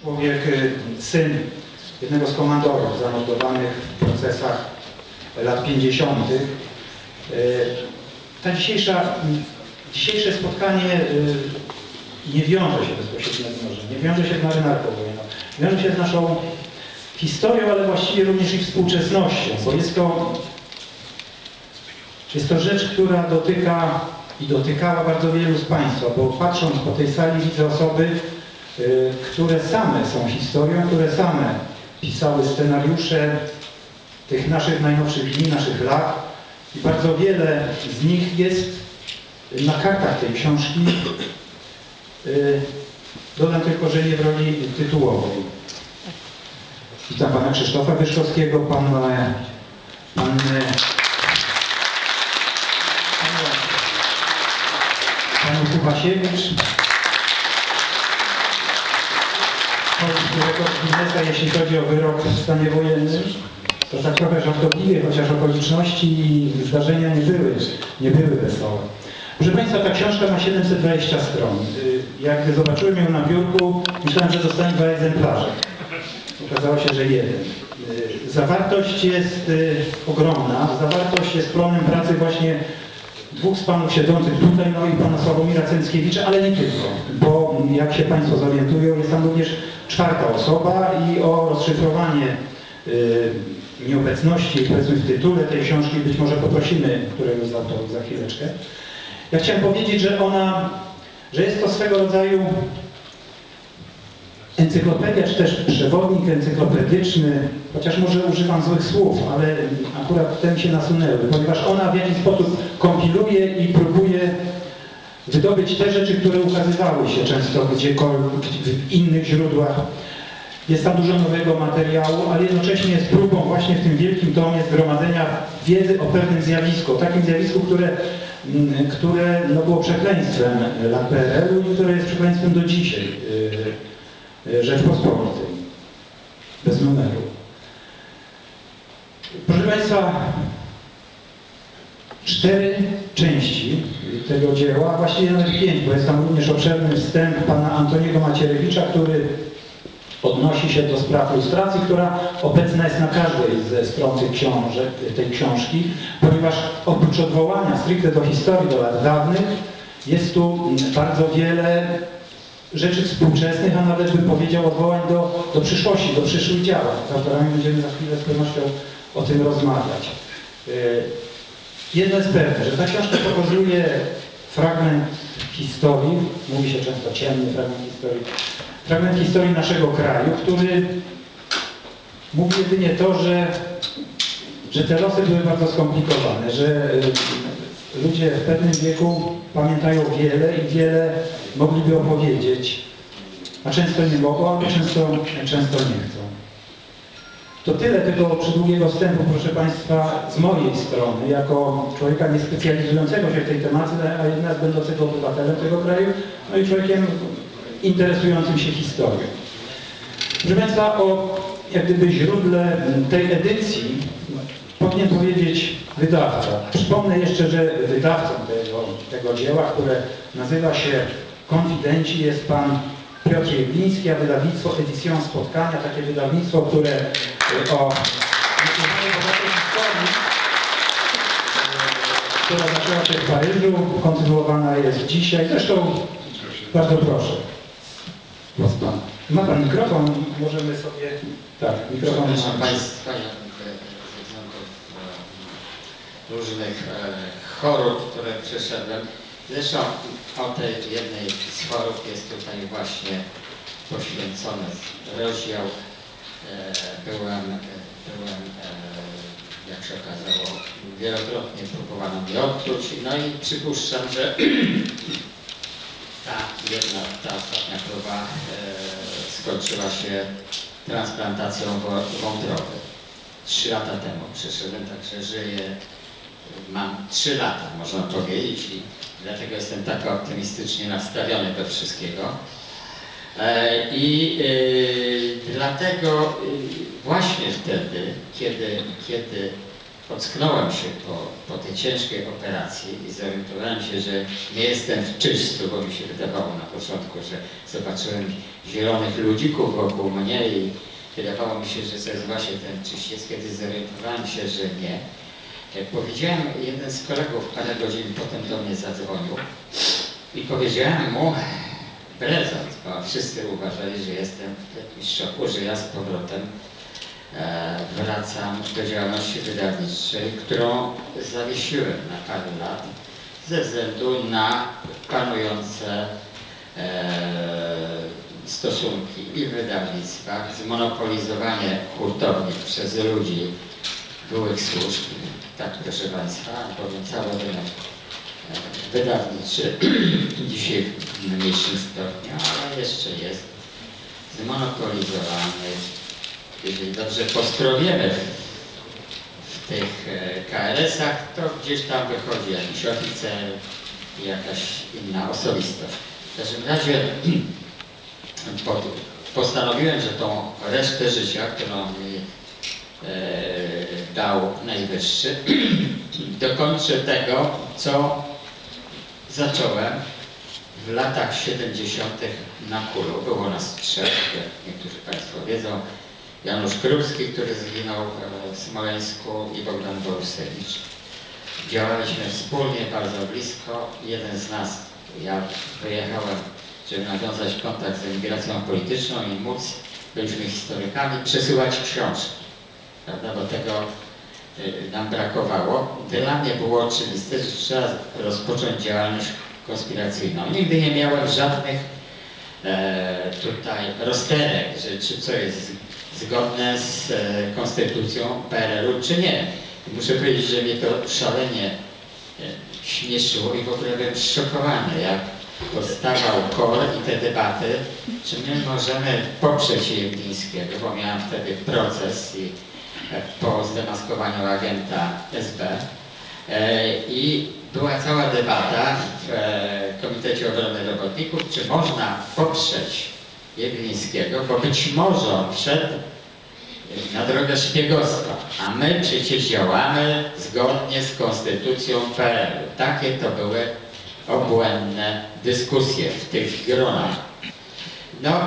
Człowiek, syn jednego z komandorów zamordowanych w procesach lat 50. Dzisiejsze spotkanie nie wiąże się bezpośrednio z nożem, nie wiąże się z marynarką wojenną, wiąże się z naszą historią, ale właściwie również i współczesnością, bo jest to rzecz, która dotyka i dotykała bardzo wielu z Państwa, bo patrząc po tej sali widzę osoby, które same są historią, które same pisały scenariusze tych naszych najnowszych dni, naszych lat i bardzo wiele z nich jest na kartach tej książki. Dodam tylko, że nie w roli tytułowej. Witam pana Krzysztofa Wyszkowskiego, panu Kubasiewicz, którego Guinnessa, jeśli chodzi o wyrok w stanie wojennym, to tak trochę żartobliwie, chociaż okoliczności i zdarzenia nie były wesołe. Proszę Państwa, ta książka ma 720 stron. Jak gdy zobaczyłem ją na biurku, myślałem, że dostanie 2 egzemplarze. Okazało się, że 1. Zawartość jest ogromna. Zawartość jest plonem pracy właśnie dwóch z panów siedzących tutaj, no i pana Sławomira Cęckiewicza, ale nie tylko, bo jak się Państwo zorientują, jest tam również 4. osoba i o rozszyfrowanie nieobecności, powiedzmy, w tytule tej książki być może poprosimy któregoś z autorów za chwileczkę. Ja chciałem powiedzieć, że jest to swego rodzaju encyklopedia, czy też przewodnik encyklopedyczny, chociaż może używam złych słów, ale akurat te mi się nasunęły, ponieważ ona w jakiś sposób kompiluje i próbuje wydobyć te rzeczy, które ukazywały się często gdziekolwiek w innych źródłach. Jest tam dużo nowego materiału, ale jednocześnie jest próbą właśnie w tym wielkim tomie zgromadzenia wiedzy o pewnym zjawisku, o takim zjawisku, które było przekleństwem lat PRL-u i które jest przekleństwem do dzisiaj Rzeczpospolitej, bez numeru. Proszę Państwa, 4 części tego dzieła, właściwie nawet 5, bo jest tam również obszerny wstęp pana Antoniego Macierewicza, który odnosi się do spraw lustracji, która obecna jest na każdej ze stron tej książki, ponieważ oprócz odwołania stricte do historii, do lat dawnych, jest tu bardzo wiele rzeczy współczesnych, a nawet bym powiedział odwołań do przyszłości, do przyszłych działań. Z autorami będziemy za chwilę z pewnością o tym rozmawiać. Jedno jest pewne, że ta książka pokazuje fragment historii, mówi się często ciemny fragment historii naszego kraju, który mówi jedynie to, że te losy były bardzo skomplikowane, że ludzie w pewnym wieku pamiętają wiele i wiele mogliby opowiedzieć, a często nie mogą, a często nie chcą. To tyle tego przydługiego wstępu, proszę Państwa, z mojej strony, jako człowieka niespecjalizującego się w tej tematyce, a jednak będącego obywatelem tego kraju, no i człowiekiem interesującym się historią. Proszę Państwa, o jak gdyby źródle tej edycji powinien powiedzieć wydawca. Przypomnę jeszcze, że wydawcą tego dzieła, które nazywa się Konfidenci, jest pan Piotr Jegliński, a wydawnictwo Edition Spotkania, takie wydawnictwo, które o historii, która zaczęła się w Paryżu, kontynuowana jest dzisiaj. Zresztą bardzo proszę. Ma pan mikrofon, możemy sobie... Tak, mikrofon ma Państwa, różnych chorób, które przeszedłem. Zresztą o tej jednej z chorób jest tutaj właśnie poświęcony rozdział. Byłem, jak się okazało, wielokrotnie próbowano mnie odpluć, no i przypuszczam, że ta ostatnia próba skończyła się transplantacją wątroby. 3 lata temu przyszedłem, także żyję, mam 3 lata, można powiedzieć, i dlatego jestem tak optymistycznie nastawiony do wszystkiego. Dlatego właśnie wtedy, kiedy ocknąłem się po tej ciężkiej operacji i zorientowałem się, że nie jestem w czyśćcu, bo mi się wydawało na początku, że zobaczyłem zielonych ludzików wokół mnie i wydawało mi się, że to jest właśnie ten czyściec. Kiedy zorientowałem się, że nie, powiedziałem, jeden z kolegów parę godzin potem do mnie zadzwonił i powiedziałem mu prezent, bo wszyscy uważali, że jestem w jakimś szoku, że ja z powrotem wracam do działalności wydawniczej, którą zawiesiłem na parę lat ze względu na panujące stosunki i w wydawnictwach, zmonopolizowanie hurtowni przez ludzi byłych służb. Tak, proszę Państwa, powiem, cały rynek wydawniczy dzisiaj w mniejszym stopniu, ale jeszcze jest zmonopolizowany. Jeżeli dobrze poskrobiemy w tych KRS-ach, to gdzieś tam wychodzi jakiś oficer i jakaś inna osobistość. W każdym razie postanowiłem, że tą resztę życia, którą mi dał Najwyższy, dokończę tego, co zacząłem w latach 70. na Kulu. Było nas trzech, jak niektórzy Państwo wiedzą. Janusz Krupski, który zginął w Smoleńsku, i Bogdan Borusewicz. Działaliśmy wspólnie, bardzo blisko. Jeden z nas, ja wyjechałem, żeby nawiązać kontakt z emigracją polityczną i móc, byliśmy historykami, przesyłać książki, prawda, bo tego nam brakowało. Dla mnie było oczywiste, że trzeba rozpocząć działalność konspiracyjną. Nigdy nie miałem żadnych tutaj rozterek, że czy co jest zgodne z konstytucją PRL-u, czy nie. I muszę powiedzieć, że mnie to szalenie śmieszyło i w ogóle byłem zszokowany, jak powstawał KOR i te debaty, czy my możemy poprzeć Jeglińskiego, bo miałem wtedy proces i po zdemaskowaniu agenta SB i była cała debata w Komitecie Obrony Robotników, czy można poprzeć Jeglińskiego, bo być może on wszedł na drogę szpiegostwa, a my przecież działamy zgodnie z konstytucją PRL-u. Takie to były obłędne dyskusje w tych gronach. No,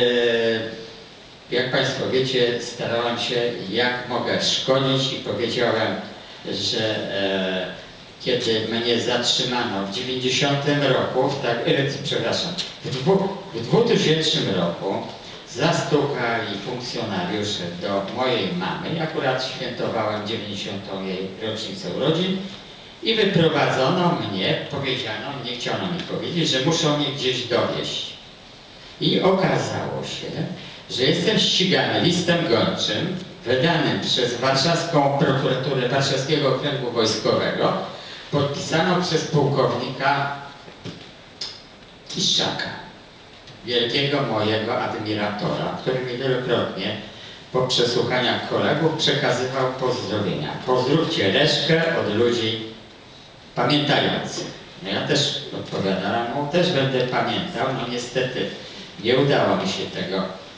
jak Państwo wiecie, starałem się jak mogę szkolić i powiedziałem, że kiedy mnie zatrzymano w 90 roku, w 2000 roku zastukali funkcjonariusze do mojej mamy, akurat świętowałem 90. jej rocznicę urodzin i wyprowadzono mnie, powiedziano, nie chciano mi powiedzieć, że muszą mnie gdzieś dowieźć. I okazało się, że jestem ścigany listem gończym wydanym przez warszawską prokuraturę Warszawskiego Okręgu Wojskowego, podpisaną przez pułkownika Kiszczaka, wielkiego mojego admiratora, który mi wielokrotnie po przesłuchaniach kolegów przekazywał pozdrowienia. Pozdrówcie resztę od ludzi pamiętających. No ja też odpowiadałem mu, też będę pamiętał. No niestety nie udało mi się tego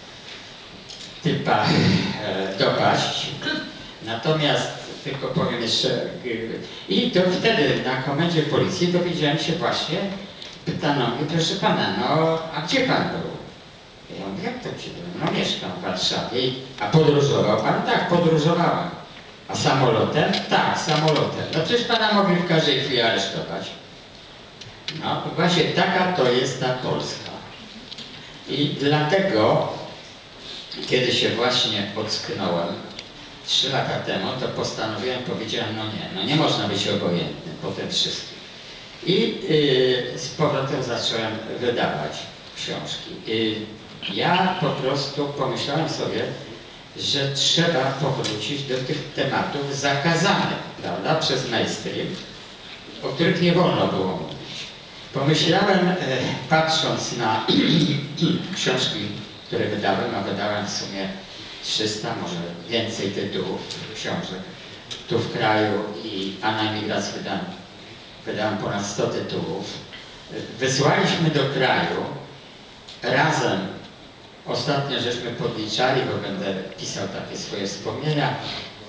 typa dopaść. Natomiast tylko powiem jeszcze, i to wtedy na komendzie policji dowiedziałem się właśnie, pytano mnie, proszę pana, no a gdzie pan był? Ja mówię, jak to gdzie byłem? No mieszkam w Warszawie. A podróżował pan? Tak, podróżowałem. A samolotem? Tak, samolotem. No przecież pana mogli w każdej chwili aresztować. No właśnie taka to jest ta Polska. I dlatego, kiedy się właśnie ocknąłem 3 lata temu, to postanowiłem, powiedziałem, no nie można być obojętnym po tym wszystkim. I z powrotem zacząłem wydawać książki. Ja po prostu pomyślałem sobie, że trzeba powrócić do tych tematów zakazanych, prawda, przez mainstream, o których nie wolno było mówić. Pomyślałem, patrząc na książki, które wydałem, a wydałem w sumie 300, może więcej tytułów, książek tu w kraju a na emigracji wydałem ponad 100 tytułów. Wysłaliśmy do kraju razem, ostatnio żeśmy podliczali, bo będę pisał takie swoje wspomnienia,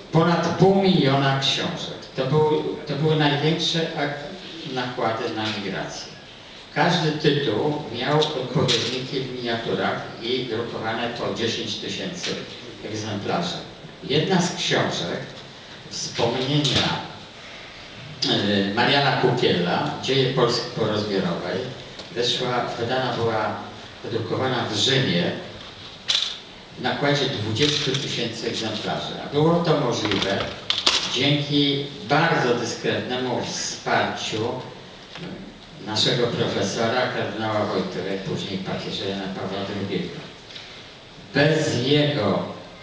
ponad 500 000 książek. To były największe nakłady na migrację. Każdy tytuł miał odpowiedniki w miniaturach i drukowane po 10 000 egzemplarzy. Jedna z książek, wspomnienia Mariana Kukiela, Dzieje Polski porozbiorowej, wydana była, wydrukowana w Rzymie w nakładzie 20 000 egzemplarzy. A było to możliwe dzięki bardzo dyskretnemu wsparciu naszego profesora, kardynała Wojtyły, później papieża Jana Pawła II. Bez jego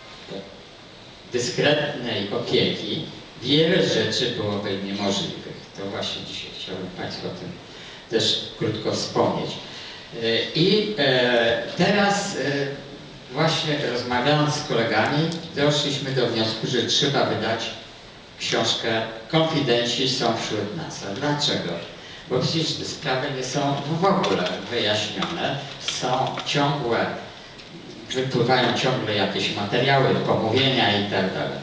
dyskretnej opieki wiele rzeczy byłoby niemożliwych. To właśnie dzisiaj chciałbym Państwu o tym też krótko wspomnieć. I teraz właśnie rozmawiając z kolegami doszliśmy do wniosku, że trzeba wydać książkę Konfidenci są wśród nas. A dlaczego? Bo przecież te sprawy nie są w ogóle wyjaśnione, są ciągłe, wypływają ciągle jakieś materiały, pomówienia i tak dalej.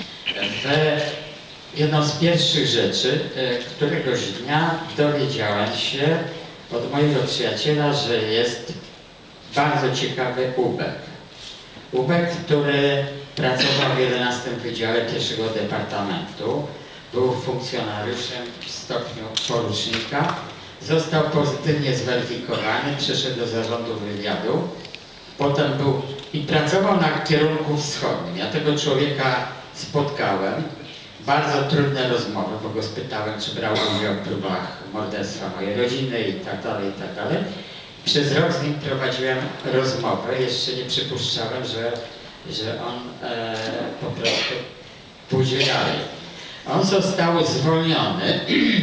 Jedną z pierwszych rzeczy, któregoś dnia dowiedziałem się od mojego przyjaciela, że jest bardzo ciekawy Ubek. Ubek, który pracował w 11 Wydziale I Departamentu, był funkcjonariuszem w stopniu porucznika, został pozytywnie zweryfikowany, przeszedł do zarządu wywiadu, potem był i pracował na kierunku wschodnim. Ja tego człowieka spotkałem, bardzo trudne rozmowy, bo go spytałem, czy brał udział w próbach morderstwa mojej rodziny i tak dalej, i tak dalej. Przez rok z nim prowadziłem rozmowę, jeszcze nie przypuszczałem, że on po prostu pójdzie dalej. On został zwolniony,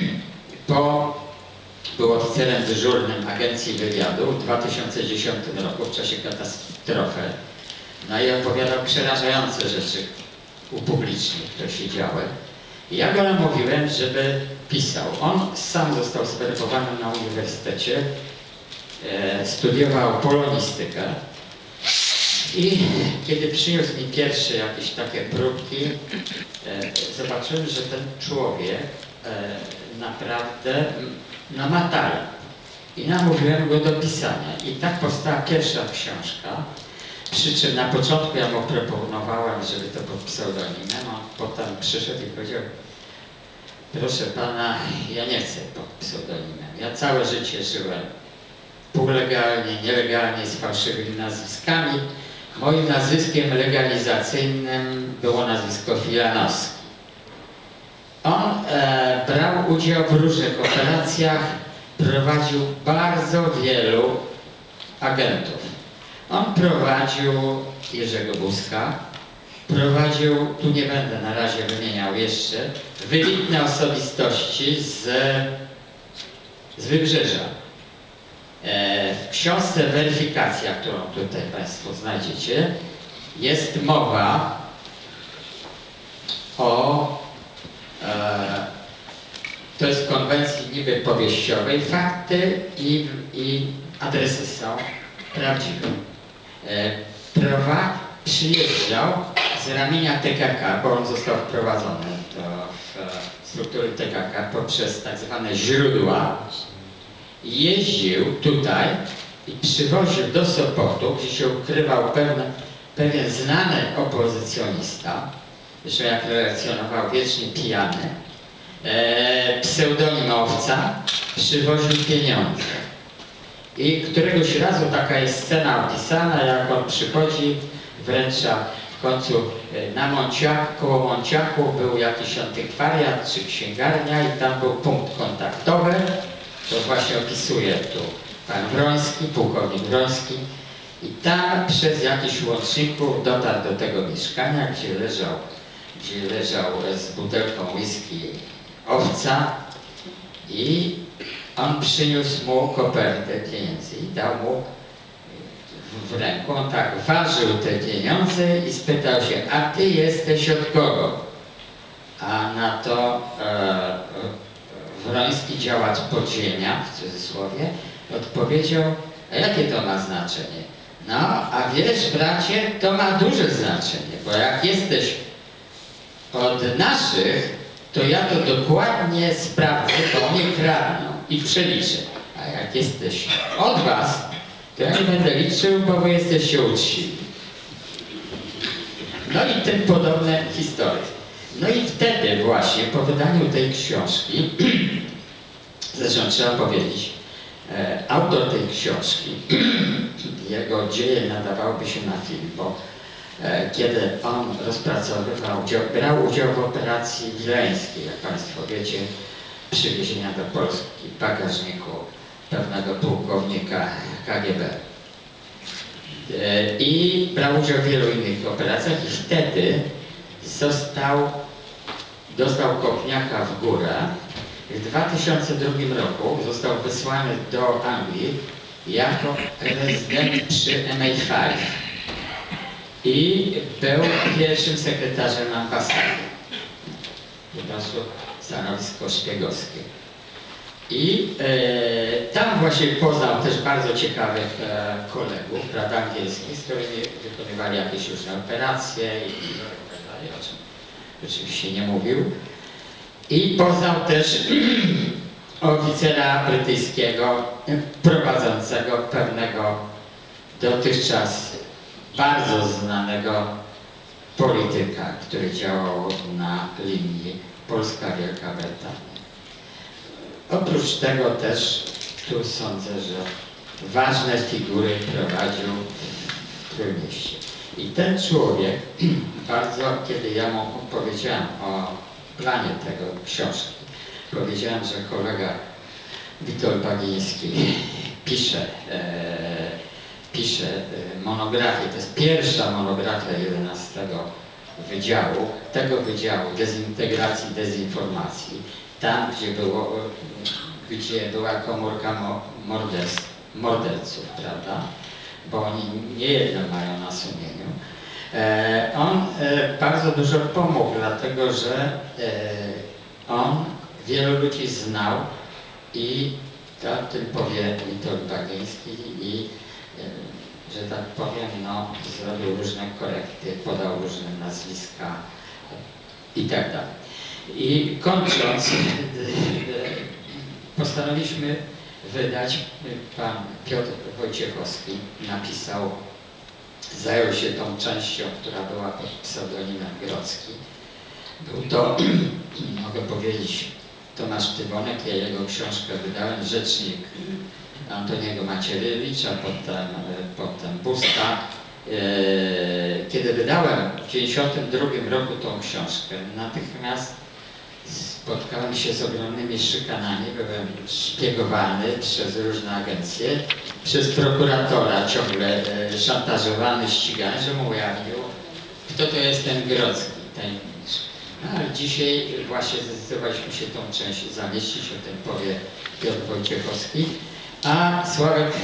bo był oficerem dyżurnym Agencji Wywiadu w 2010 roku w czasie katastrofy. No i opowiadał przerażające rzeczy upublicznić, które się działy. I ja go namówiłem, żeby pisał. On sam został zwerbowany na uniwersytecie, studiował polonistykę i kiedy przyniósł mi pierwsze jakieś takie próbki, zobaczyłem, że ten człowiek naprawdę ma talent. I namówiłem go do pisania. I tak powstała pierwsza książka. Przy czym na początku ja mu proponowałem, żeby to pod pseudonimem, a potem przyszedł i powiedział: proszę pana, ja nie chcę pod pseudonimem. Ja całe życie żyłem półlegalnie, nielegalnie, z fałszywymi nazwiskami. Moim nazwiskiem legalizacyjnym było nazwisko Filanowski. On brał udział w różnych operacjach, prowadził bardzo wielu agentów. On prowadził Jerzego Buzka, prowadził, tu nie będę na razie wymieniał jeszcze, wybitne osobistości z Wybrzeża. W książce Weryfikacja, którą tutaj Państwo znajdziecie, jest mowa o, to jest konwencji niby powieściowej, fakty i adresy są prawdziwe. Przyjeżdżał z ramienia TKK, bo on został wprowadzony w struktury TKK poprzez tak zwane źródła. Jeździł tutaj i przywoził do Sopotu, gdzie się ukrywał pewien znany opozycjonista, zresztą jak relacjonował, wiecznie pijany, pseudonim Owca, przywoził pieniądze. I któregoś razu taka jest scena opisana, jak on przychodzi, wręcza w końcu na Monciaku, koło Monciaku był jakiś antykwariat czy księgarnia i tam był punkt kontaktowy. To właśnie opisuje tu pan Wroński, pułkownik Wroński. I tam przez jakichś łączników dotarł do tego mieszkania, gdzie leżał z butelką whisky Owca i on przyniósł mu kopertę pieniędzy i dał mu w ręku. On tak ważył te pieniądze i spytał się: a ty jesteś od kogo? A na to Wroński, działacz podziemia, w cudzysłowie, odpowiedział: a jakie to ma znaczenie? No, a wiesz, bracie, to ma duże znaczenie, bo jak jesteś Od naszych to ja to dokładnie sprawdzę, bo mnie kradną i przeliczę. A jak jesteś od was, to ja nie będę liczył, bo wy jesteście uczciwi. No i tym podobne historie. No i wtedy właśnie po wydaniu tej książki, zresztą trzeba powiedzieć, autor tej książki, jego dzieje nadawałoby się na film, bo kiedy on rozpracowywał, brał udział w operacji wileńskiej, jak Państwo wiecie, przywiezienia do Polski w bagażniku pewnego pułkownika KGB. I brał udział w wielu innych operacjach i wtedy dostał kopniaka w górę. W 2002 roku został wysłany do Anglii jako rezydent przy MI5 i był pierwszym sekretarzem ambasady. Wyniosło stanowisko szpiegowskie. I tam właśnie poznał też bardzo ciekawych kolegów, prawda, angielskich, z którymi wykonywali jakieś różne operacje i tak dalej, o czym oczywiście nie mówił. I poznał też oficera brytyjskiego prowadzącego pewnego dotychczas bardzo znanego polityka, który działał na linii Polska-Wielka Brytania. Oprócz tego też tu sądzę, że ważne figury prowadził w Trójmieście. I ten człowiek bardzo, kiedy ja mu powiedziałem o planie tego książki, powiedziałem, że kolega Witold Bagiński pisze monografię, to jest pierwsza monografia 11 wydziału, tego wydziału dezintegracji, dezinformacji, tam gdzie była komórka morderców, prawda, bo oni niejedno mają na sumieniu. On bardzo dużo pomógł, dlatego że on wielu ludzi znał i o tym powie Witold Bagiński i że tak powiem, no, zrobił różne korekty, podał różne nazwiska i tak dalej. I kończąc, postanowiliśmy wydać, pan Piotr Wojciechowski zajął się tą częścią, która była pod pseudonimem Grodzki. Był to, mogę powiedzieć, Tomasz Tybonek, ja jego książkę wydałem, rzecznik Antoniego Macierewicza, potem Busta. Kiedy wydałem w 1992 roku tą książkę, natychmiast spotkałem się z ogromnymi szykanami, byłem szpiegowany przez różne agencje, przez prokuratora ciągle szantażowany, ścigany, że mu ujawnił, kto to jest ten Grodzki, tajemniczy. No, ale dzisiaj właśnie zdecydowaliśmy się tą część zamieścić, o tym powie Piotr Wojciechowski, a Sławek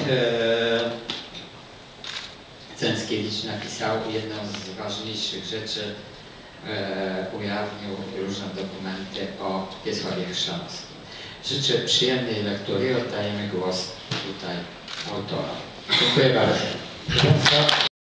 Cęckiewicz napisał jedną z ważniejszych rzeczy, ujawnił różne dokumenty o Wiesławie Chrzanowskim. Życzę przyjemnej lektury i oddajemy głos tutaj autorom. Dziękuję bardzo.